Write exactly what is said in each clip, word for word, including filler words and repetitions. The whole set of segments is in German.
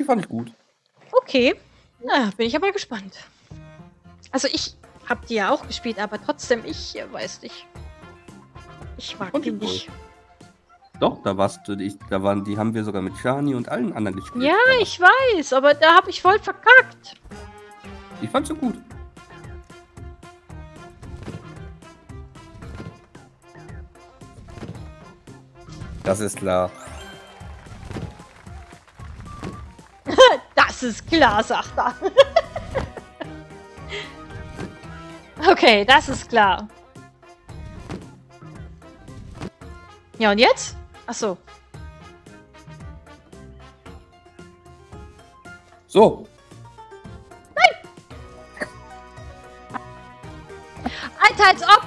fand ich gut. Okay. Na, bin ich aber gespannt. Also ich hab die ja auch gespielt, aber trotzdem, ich äh, weiß nicht. Ich mag Fand die ich cool. nicht. Doch, da warst du, ich, da waren, die haben wir sogar mit Shani und allen anderen gespielt. Ja, Da war- ich weiß, aber da habe ich voll verkackt. Ich fand sie gut. Das ist klar. Das ist klar, sagt er. Okay, das ist klar. Ja, und jetzt? Achso. So, Alter, als ob!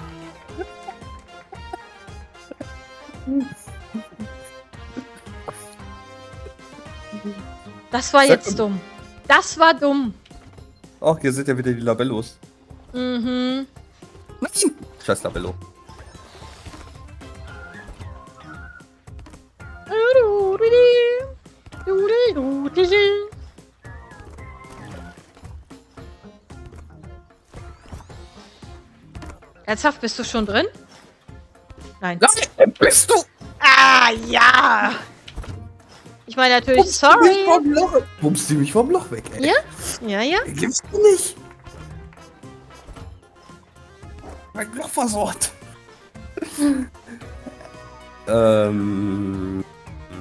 Das war Sag jetzt mal- dumm. Das war dumm. ach, hier sind ja wieder die Labellos. Mhm. Nein! Scheiß Labello. Ernsthaft, bist du schon drin? Nein. Nein, bist du? Ah, ja! Ich meine natürlich, Bumst du sorry. mich vom Loch, bumst du mich vom Loch weg, ey. Ja? Ja, ja. Gibst du nicht? Mein Loch versorgt. ähm.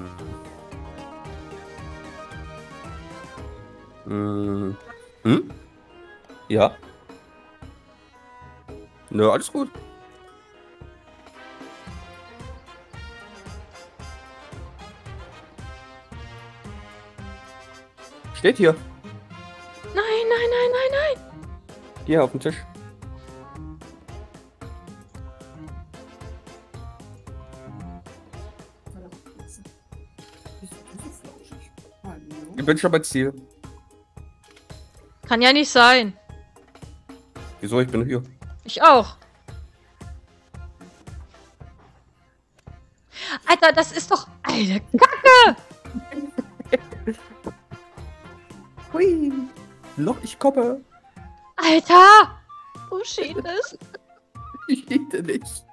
Hm? Hm? Ja? Nö, alles gut. Steht hier. Nein, nein, nein, nein, nein. Hier auf dem Tisch. Ich bin schon bei Ziel. Kann ja nicht sein. Wieso? Ich bin hier. Ich auch. Alter, das ist doch eine Kacke. Hui. Loch, ich komme. Alter. Wo steht es? Ich hitte nicht.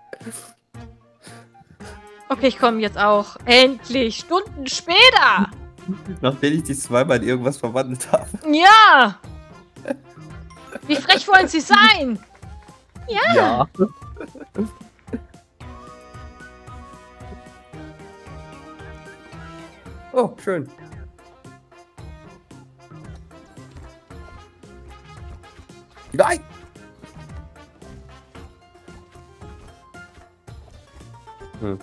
Okay, ich komme jetzt auch. Endlich. Stunden später. Nachdem ich dich zweimal in irgendwas verwandelt habe. Ja. Wie frech wollen Sie sein? Ja. Ja. Oh, schön. Nein! Hm.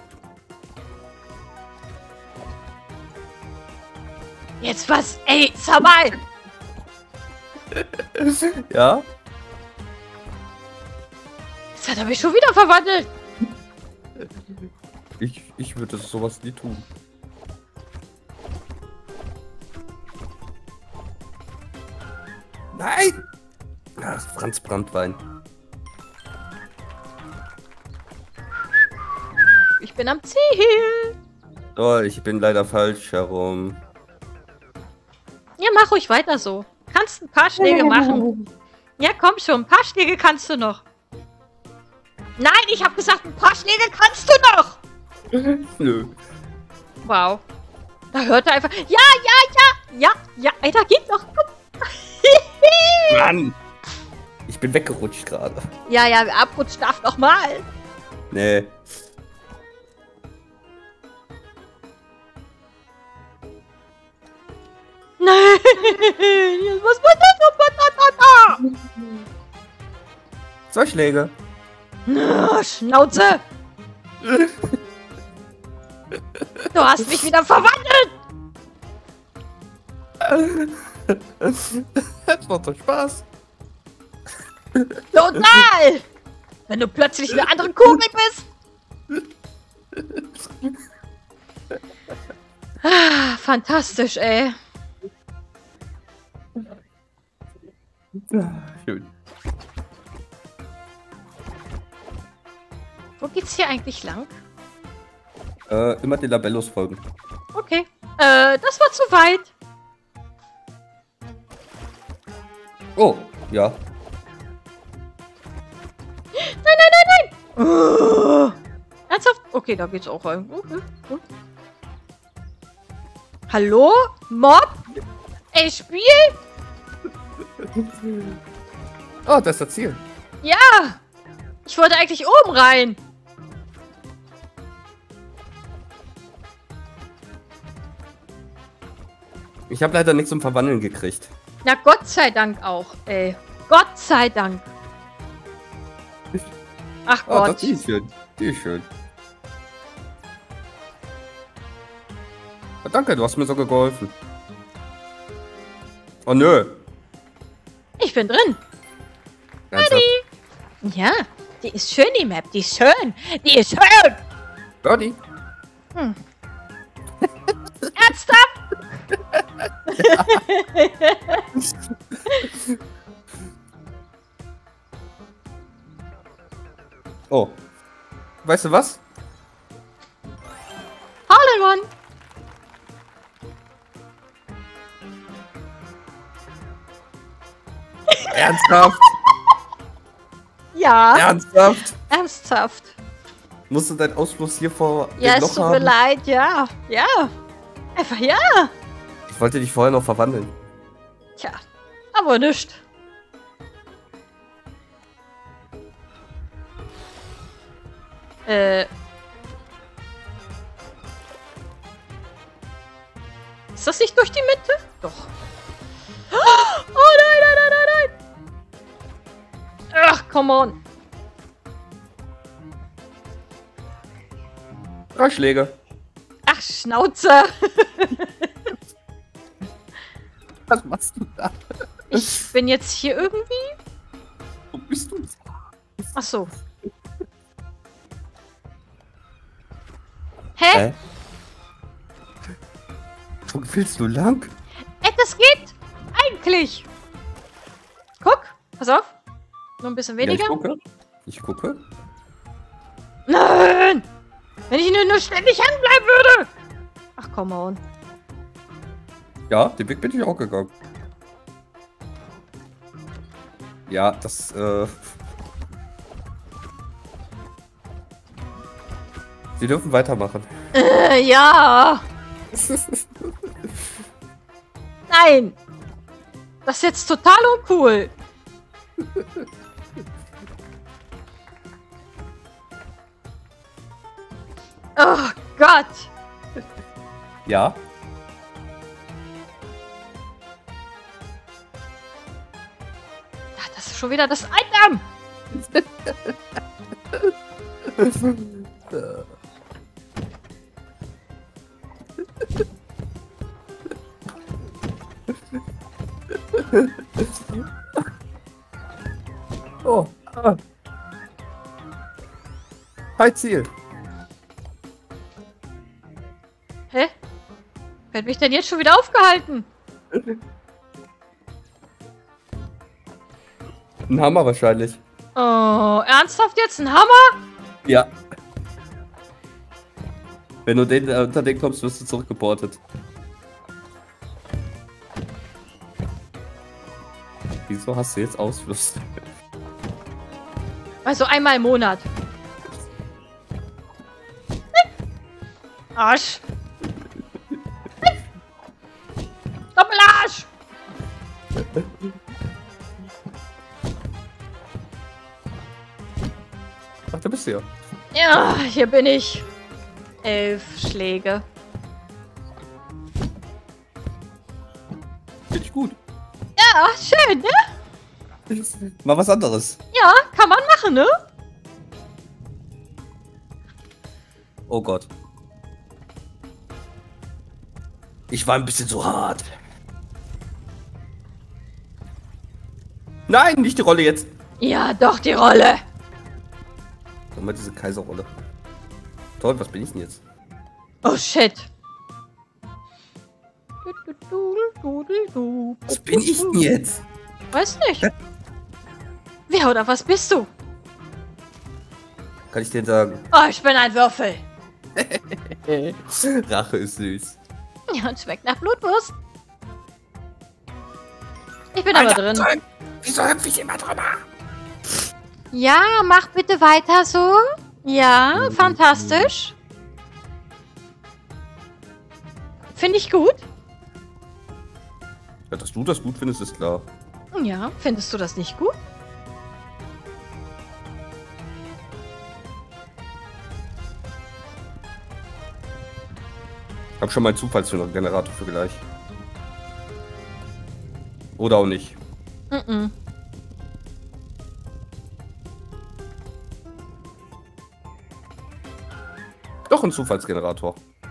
Jetzt was? Ey, Sabal. Ja? Jetzt hat er mich schon wieder verwandelt. Ich, ich würde sowas nie tun. Nein! Ach, Franz Brandwein. Ich bin am Ziel. Oh, ich bin leider falsch herum. Ja, mach ruhig weiter so. Kannst ein paar Schläge machen. Ja, komm schon. Ein paar Schläge kannst du noch. Nein, ich habe gesagt, ein paar Schläge kannst du noch. Nö. Wow. Da hört er einfach. Ja, ja, ja. Ja, ja. Alter, geht doch. Komm. Mann! Ich bin weggerutscht gerade. Ja, ja, abrutschen darf noch mal. Nee. Nein. Was war das? Zwei Schläge. Na, Schnauze. Du hast mich wieder verwandelt. Das macht doch Spaß. Total. Wenn du plötzlich eine andere Kugel bist. Ah, fantastisch, ey. Schön. Wo geht's hier eigentlich lang? Äh, immer den Labellos folgen. Okay. Äh, das war zu weit. Oh, ja. Nein, nein, nein, nein! Oh. Ernsthaft? Okay, da geht's auch rein. Okay. Okay. Hallo? Mob? Ey, Spiel? Oh, das ist das Ziel. Ja! Ich wollte eigentlich oben rein. Ich habe leider nichts zum Verwandeln gekriegt. Na, Gott sei Dank auch, ey. Gott sei Dank. Ach Oh, Gott. das die ist schön. Die ist schön. Oh, danke, du hast mir sogar geholfen. Oh, nö. Ich bin drin. Ernsthaft? Ja, die ist schön, die Map. Die ist schön. Die ist schön. Birdie. Hm. Ernsthaft? Oh. Weißt du was? Hole in One. Ernsthaft? Ja. Ernsthaft? Ernsthaft. Musst du deinen Ausfluss hier vor Ja, dem es Loch tut mir haben? leid, ja. Ja. Einfach ja. Ich wollte dich vorher noch verwandeln. Tja, aber nicht. Äh. Ist das nicht durch die Mitte? Doch. Oh nein, nein, nein, nein, nein. Ach, come on. Drei Schläge. Ach, Schnauze. Was machst du da? Ich bin jetzt hier irgendwie. Wo bist du? Ach so. Hä? Hä? Wo willst du lang? Ey, das geht eigentlich. Guck, pass auf. Nur ein bisschen Ja, weniger. ich gucke. Ich gucke. Nein! Wenn ich nur, nur ständig hängen bleiben würde! Ach, come on. Ja, den Weg bin ich auch gegangen. Ja, das, äh... Sie dürfen weitermachen. Äh, ja. Nein. Das ist jetzt total uncool. Oh Gott. Ja. Ach, das ist schon wieder das Item. Oh. Ah. Hi, Ziel. Hä? Wer hat mich denn jetzt schon wieder aufgehalten? Ein Hammer wahrscheinlich. Oh, ernsthaft jetzt ein Hammer? Ja. Wenn du den, äh, unter den kommst, wirst du zurückgeportet. Wieso hast du jetzt Ausfluss? Also einmal im Monat. Arsch. Doppelarsch. Ach, da bist du ja. Ja, hier bin ich. Elf Schläge. Finde ich gut. Ja, schön, ne? Mal was anderes. Ja, kann man machen, ne? Oh Gott. Ich war ein bisschen zu hart. Nein, nicht die Rolle jetzt. Ja, doch, die Rolle. Nochmal diese Kaiserrolle. Toll, was bin ich denn jetzt? Oh, shit. Was bin ich denn jetzt? Weiß nicht. Wer oder was bist du? Kann ich dir sagen? Oh, ich bin ein Würfel. Rache ist süß. Ja, und schmeckt nach Blutwurst. Ich bin aber Alter, drin. nein. Wieso hüpfe ich immer drüber? Ja, mach bitte weiter so. Ja, fantastisch. Finde ich gut. Ja, dass du das gut findest, ist klar. Ja, findest du das nicht gut? Ich hab schon mal einen Zufallsgenerator für gleich. Oder auch nicht. Mhm. Doch ein Zufallsgenerator.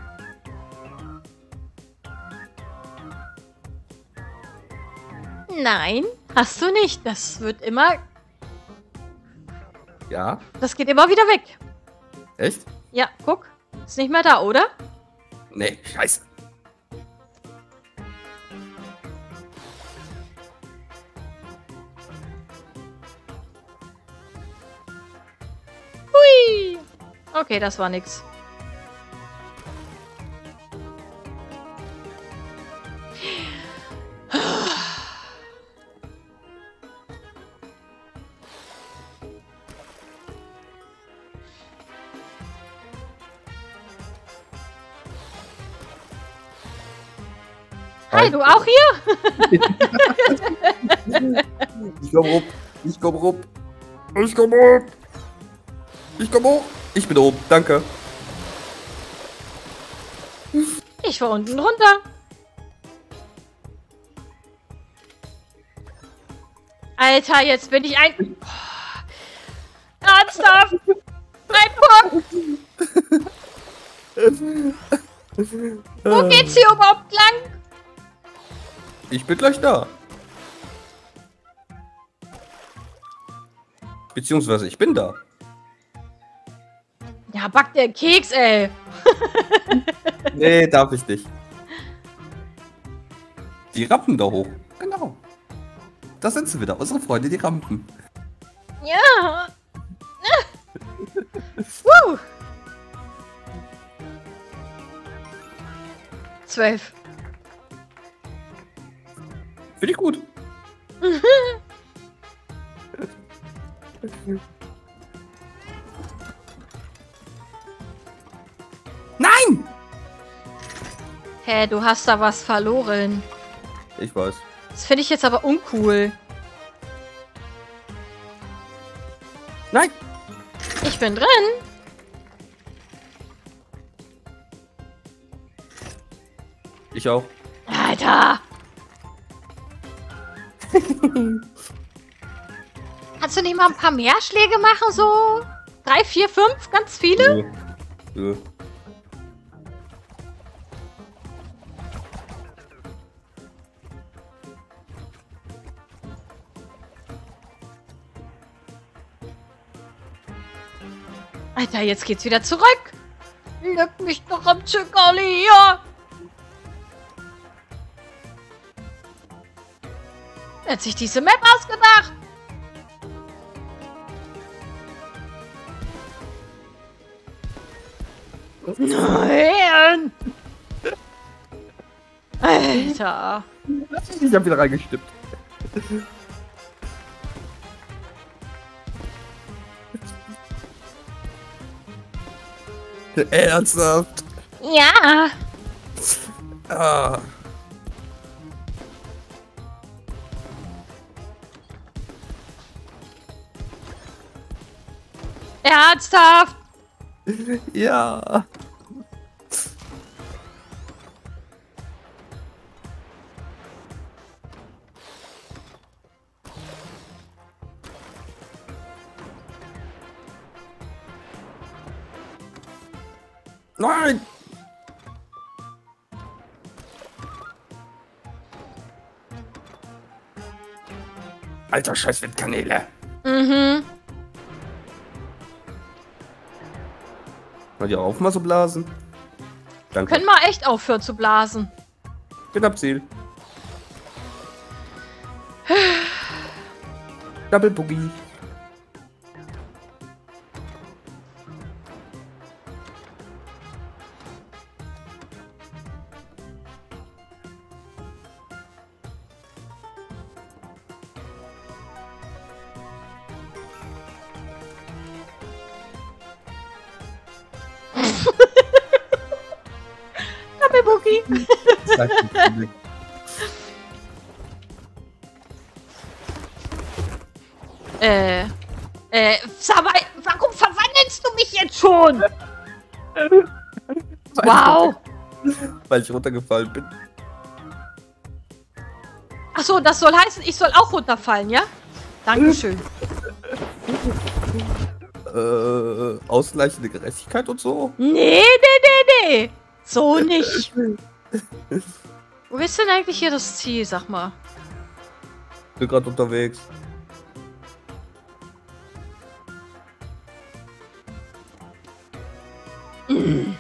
Nein, hast du nicht. Das wird immer... Ja? Das geht immer wieder weg. Echt? Ja, guck. Ist nicht mehr da, oder? Nee, scheiße. Hui. Okay, das war nix. Hi, du auch hier? Ich komm hoch. Ich komm hoch. Ich komm hoch. Ich komm hoch. Ich bin oben. Danke. Ich war unten runter. Alter, jetzt bin ich ein... Oh, ernsthaft? Ein Punkt. Wo geht's hier überhaupt lang? Ich bin gleich da. Beziehungsweise ich bin da. Ja, back der Keks, ey. Nee, darf ich nicht. Die Rampen da hoch. Genau. Da sind sie wieder. Unsere Freunde, die Rampen. Ja. Woo. Zwölf. Finde ich gut. Nein! Hä, du hast da was verloren. Ich weiß. Das finde ich jetzt aber uncool. Nein! Ich bin drin. Ich auch. Alter. Kannst du nicht mal ein paar mehr Schläge machen, so? Drei, vier, fünf? Ganz viele? Nö. Nö. Alter, jetzt geht's wieder zurück. Leck mich doch am Zuckerli hier. Wer hat sich diese Map ausgedacht? Nein! Alter. Ich hab wieder reingestippt. Ernsthaft? Ja. Ah. Ernsthaft? Ja. Nein! Alter Scheiß Windkanäle. Mhm. Mal die auch mal so blasen. Danke. Können wir echt aufhören zu blasen. Bin am Ziel. Double Boogie. Doppelboogie. äh, äh, sag mal, warum verwandelst du mich jetzt schon? Wow. Weil ich runtergefallen bin. Achso, das soll heißen, ich soll auch runterfallen, ja? Dankeschön. Äh, ausgleichende Gerechtigkeit und so? Nee, nee, nee, nee. So nicht. Wo ist denn eigentlich hier das Ziel, sag mal? Bin gerade unterwegs. Mm.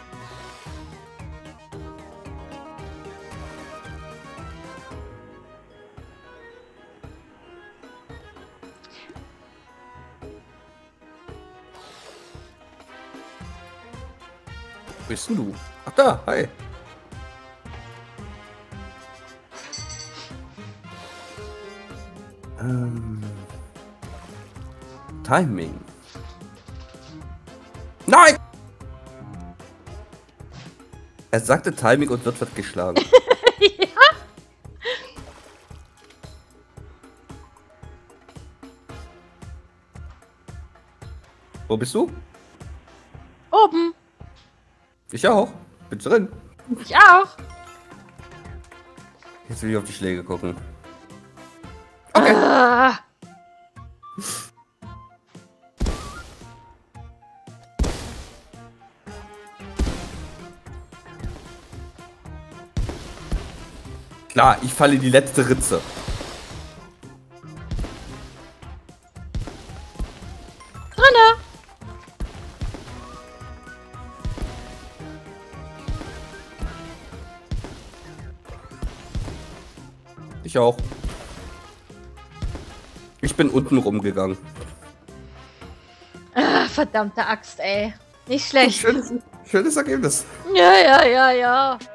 Wo bist denn du? Ach da, hi. Ähm. Timing. Nein! Er sagte Timing und wird wird geschlagen. Ja? Wo bist du? Oben. Ich auch. Bin drin. Ich auch. Jetzt will ich auf die Schläge gucken. Okay. Ah. Klar, ich falle in die letzte Ritze. Drinne. Ich auch. Ich bin unten rumgegangen. Ah, verdammte Axt, ey. Nicht schlecht. Schönes, schönes Ergebnis. Ja, ja, ja, ja.